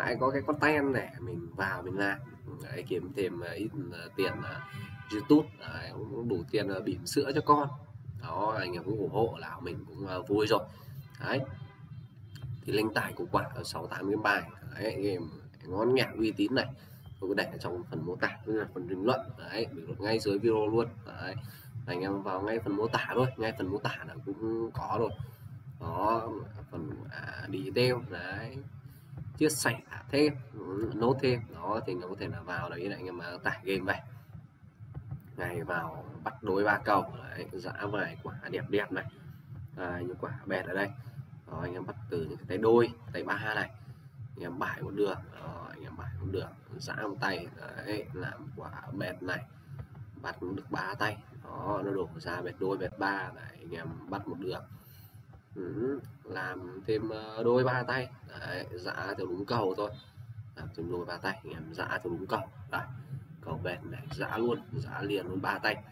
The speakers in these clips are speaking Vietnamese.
Đấy, có cái content để mình vào mình làm đấy, kiếm thêm ít tiền YouTube đấy, cũng đủ tiền bỉm sữa cho con. Đó, anh em cũng ủng hộ là mình cũng vui rồi. Đấy, thì link tải của quả ở 68 cái bài đấy, game ngon nghẻ uy tín này, tôi có để ở trong phần mô tả cũng là phần bình luận đấy, bình luận ngay dưới video luôn đấy, anh em vào ngay phần mô tả thôi, ngay phần mô tả là cũng có rồi. Đó, phần đi theo đấy, chia sẻ thêm, nốt thêm đó, thì anh em có thể là vào đấy là anh em tải game về ngày vào bắt đối 3 cầu đấy, giã vài quả đẹp đẹp này, những quả bẹt ở đây. Đó, anh em bắt từ những cái tay đôi, tay ba này, anh em bài một đường, anh em bài một đường, giã một tay đấy, làm quả bẹt này, bắt được 3 tay, đó nó đổ ra bẹt đôi bẹt ba này, anh em bắt một đường. Làm thêm đôi 3 tay đấy, giã theo đúng cầu thôi, làm thêm đôi 3 tay, anh em giã theo đúng cầu đấy, cầu bẹt này giã luôn, giã liền luôn 3 tay.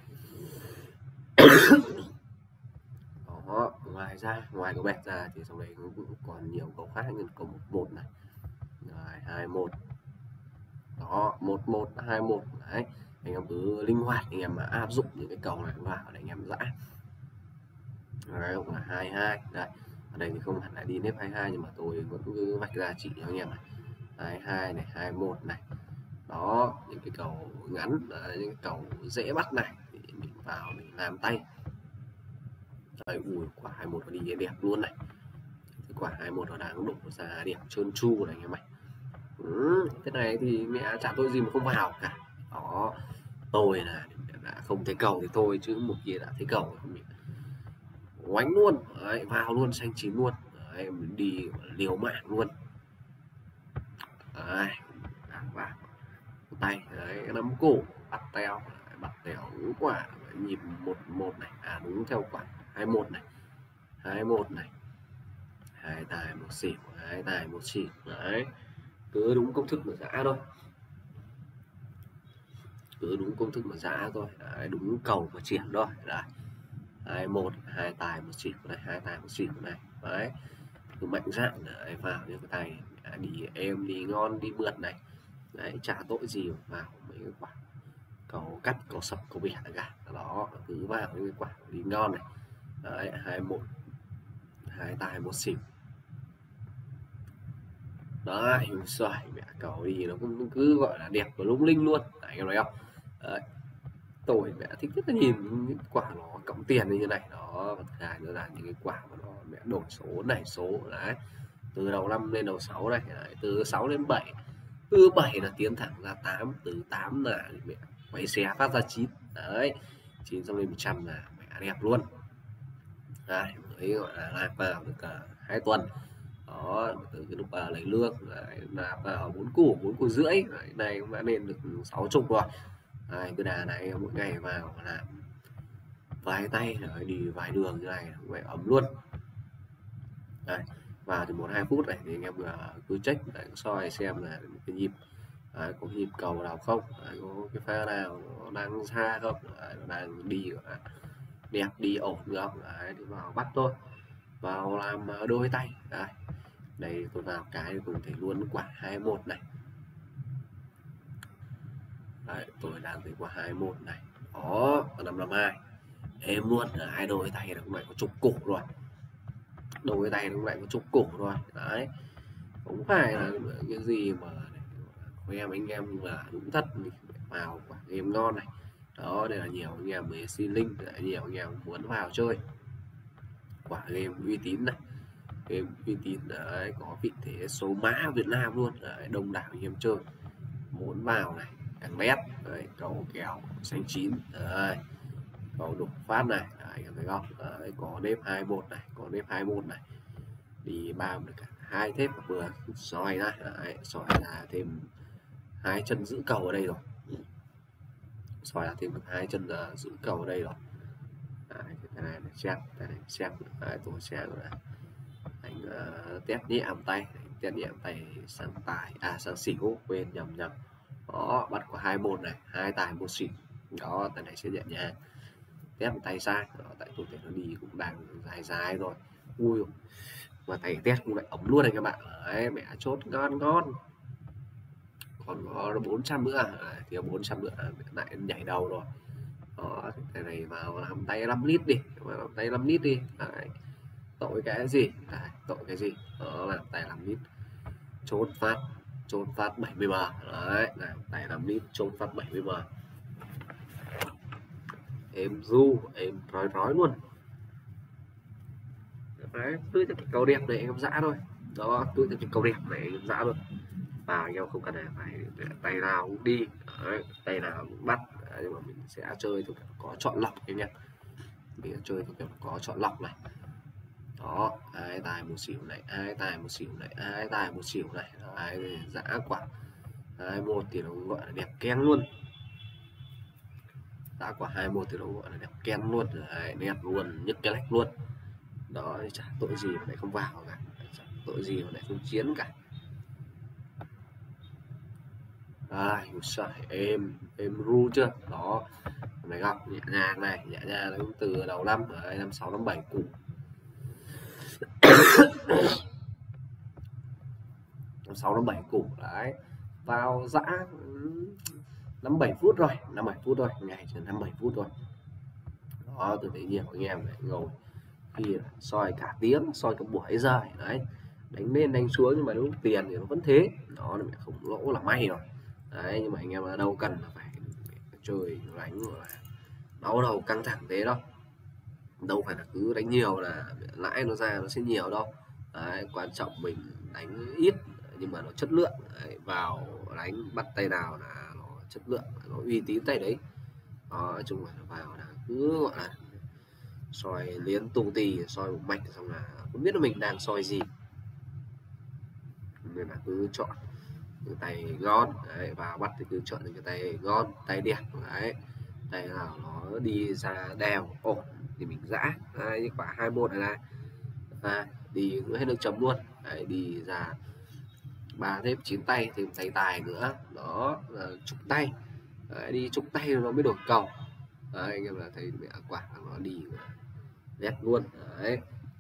Đó, ngoài ra, ngoài cầu bẹt ra thì trong đây cũng còn nhiều cầu khác như cầu 11 này, rồi 21, đó 11 21 đấy, anh em cứ linh hoạt anh em mà áp dụng những cái cầu này vào để anh em giã. Đấy, là 22 đây, ở đây thì không hẳn là đi nếp 22 nhưng mà tôi vẫn cứ vạch ra chỉ cho anh em này, 22 này, 21 này, đó những cái cầu ngắn, những cái cầu dễ bắt này thì mình vào mình làm tay. Đấy, ui quả 21 nó đi đẹp luôn này, cái quả 21 nó đang đổ ra đẹp trơn tru này anh em này. Thế này thì mẹ chả tôi gì mà không vào cả. Đó, tôi là đã không thấy cầu thì thôi, chứ một kia đã thấy cầu thì mình oánh luôn đấy, vào luôn xanh chín luôn đấy, mình đi liều mạng luôn đấy, vào tay đấy, nắm cổ bắt tèo đúng quả nhịp 11 này, đúng theo quả 21 này, 21 này, hai tài một xỉu, hai tài một xỉu đấy, cứ đúng công thức mà giã thôi, cứ đúng công thức mà giã thôi đấy, đúng cầu mà triển thôi đấy, 21 hai tài một xỉu này, hai tài một xỉu này đấy, cứ mạnh dạn đấy, vào những cái tay đi êm đi ngon đi mượt này đấy, chả tội gì vào mấy cái quả cầu cắt cầu sập cầu bẻ cả đó, cứ vào những cái quả đi ngon này đấy, 21 hai tài một xỉu đấy, xoài mẹ cầu đi nó cũng cứ gọi là đẹp và lung linh luôn đấy, em nói không đấy, tôi mẹ thích rất là nhìn những quả nó cộng tiền như thế này đó, và nữa là những cái quả mà nó mẹ đổi số này số đấy, từ đầu 5 lên đầu 6 này đấy, từ 6 lên 7, từ 7 là tiến thẳng ra 8, từ 8 là mẹ quay xe phát ra 9 đấy, 9 xong lên 100 là mẹ đẹp luôn đấy, mới gọi là lạc vào được 2 tuần đó, từ cái lúc lấy lương là vào 4 củ rưỡi đấy, này cũng đã lên được 60 rồi đấy, cái đà này mỗi ngày vào làm vài tay rồi đi vài đường như này vậy ấm luôn đấy, vào thì 1-2 phút này thì anh em cứ check để soi xem là cái nhịp đấy, có nhịp cầu nào không đấy, có cái pha nào nó đang xa không đấy, nó đang đi đẹp đi ổn được không đấy, thì vào bắt thôi, vào làm đôi tay đấy, đây tôi vào cái tôi thấy luôn quả 21 này đấy, tôi đang thấy quả 21 này đó, 552 em luôn, hai đôi tay nó cũng lại có chục củ rồi, đôi tay nó cũng lại có chục củ rồi đấy, không phải là cái gì mà khoe anh em là đúng thật, vào quả game ngon này đó, đây là nhiều anh em mới xin link, nhiều anh em muốn vào chơi quả game uy tín này, game uy tín đấy, có vị thế số mã Việt Nam luôn đấy, đông đảo anh em chơi muốn vào này, càng bét đấy, cầu kèo xanh chín đấy, cầu đục phát này đấy, anh em thấy không đấy, có nếp 21 này, có nếp 21 này, đi ba được cả hai thép vừa soi ra đấy, soi ra thêm hai chân giữ cầu ở đây rồi, soi ra thêm được hai chân giữ cầu ở đây rồi đấy, cái này là xem đấy, tôi xem rồi anh test nhẹ tay, test nhẹ tay sang tài sang xỉu, quên nhầm đó, bắt của 21 này, hai tài một xỉu đó, tay này sẽ nhẹ nhàng, test tay sai đó, tại tôi thấy nó đi cũng đang dài rồi, ui mà tay test cũng lại ấm luôn này các bạn đấy, mẹ chốt ngon còn có 400 nữa thì 400 nữa lại nhảy đầu rồi. Đó, cái này vào làm tay 5 lít đi, vào làm tay 5 lít đi. Đấy. Tội cái gì? Đấy, tội cái gì? Đó, làm tay 5 lít. Chốt phát 70m. Đấy, làm tay 5 lít chốt phát 70m. Em ru, em rói luôn. Đấy, tưới cho cái cầu đẹp này anh em dã thôi. Đó, tưới cho cái cầu đẹp này anh em dã luôn. Và anh em không cần phải tay nào cũng đi. Đấy, tay nào cũng bắt. Đấy, nhưng mà mình sẽ chơi theo kiểu có chọn lọc anh em. Mình sẽ chơi theo kiểu có chọn lọc này. Đó, 2 tài 1 xỉu này, 2 tài 1 xỉu này, 2 tài 1 xỉu này. Đấy, dã quả 21 thì nó gọi là đẹp keng luôn. Dã quả 21 thì nó gọi là đẹp keng luôn. Đấy, đẹp luôn, nhức cái lách luôn. Đó, chả tội gì mà lại không vào cả, chả tội gì mà lại không chiến cả. Ai, em ru chưa? Đó, này gặp nhẹ nhàng nó từ đầu năm, đấy, năm 6 năm 7 củ. Năm 6 năm 7 củ đấy. Vào dã 5 7 phút rồi, 5 7 phút thôi, ngày chỉ 5 7 phút thôi. Đó, tôi thấy nhiều anh em lại ngồi khi soi cả tiếng, soi cả buổi giờ đấy, đánh lên đánh xuống nhưng mà lúc tiền thì nó vẫn thế. Đó là không lỗ là may rồi. Đấy, nhưng mà anh em ở đâu cần là phải chơi đánh là đau đầu căng thẳng thế đâu, đâu phải là cứ đánh nhiều là lãi nó ra nó sẽ nhiều đâu. Đấy, quan trọng mình đánh ít nhưng mà nó chất lượng. Đấy, vào đánh bắt tay nào là nó chất lượng, nó uy tín tay đấy. Đó, nói chung là vào là cứ gọi là soi liên tung tì, soi một mạch xong là không biết là mình đang soi gì, nên là cứ chọn cái tay ngon đấy, vào bắt thì cứ chọn những cái tay ngon, tay đẹp đấy, tay nào nó đi ra đều ổn thì mình dã. Đấy, như quả 21 này là đi hết nước chấm luôn. Đấy, đi ra 3 thêm 9 tay thêm tay tài nữa. Đó là trục tay. Đấy, đi trục tay nó mới đổi cầu. Đấy, anh em là thấy mẹ quả nó đi nét luôn. Đấy,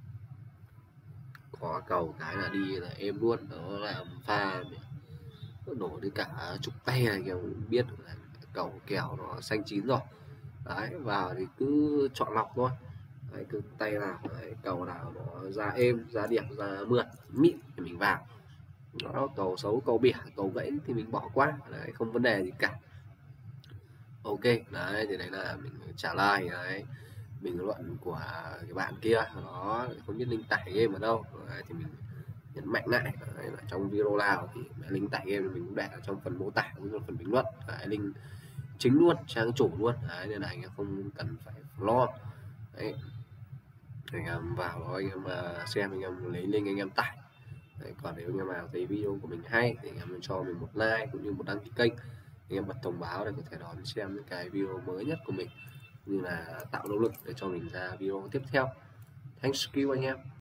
có cầu cái là đi là êm luôn. Đó là pha đổ đi cả chục tay này kìa, biết là cầu kèo nó xanh chín rồi. Đấy, vào thì cứ chọn lọc thôi. Đấy, cứ tay nào đấy, cầu nào nó ra êm, ra đẹp, ra mượt mịn thì mình vào. Đó, cầu xấu, cầu bỉa, cầu gãy thì mình bỏ qua. Đấy, không vấn đề gì cả. Ok, đấy thì đấy là mình trả lời đấy bình luận của cái bạn kia, nó không biết link tải game ở đâu. Đấy, thì mình nhấn mạnh lại đấy, là trong video nào thì link tải game mình cũng để ở trong phần mô tả cũng như phần bình luận. Đấy, link chính luôn, trang chủ luôn. Đấy, nên là anh em không cần phải lo. Đấy, anh em vào đó anh em xem, anh em lấy link anh em tải. Đấy, còn nếu anh em nào thấy video của mình hay thì anh em cho mình một like cũng như một đăng ký kênh, anh em bật thông báo để có thể đón xem những cái video mới nhất của mình, như là tạo động lực để cho mình ra video tiếp theo. Thank you anh em.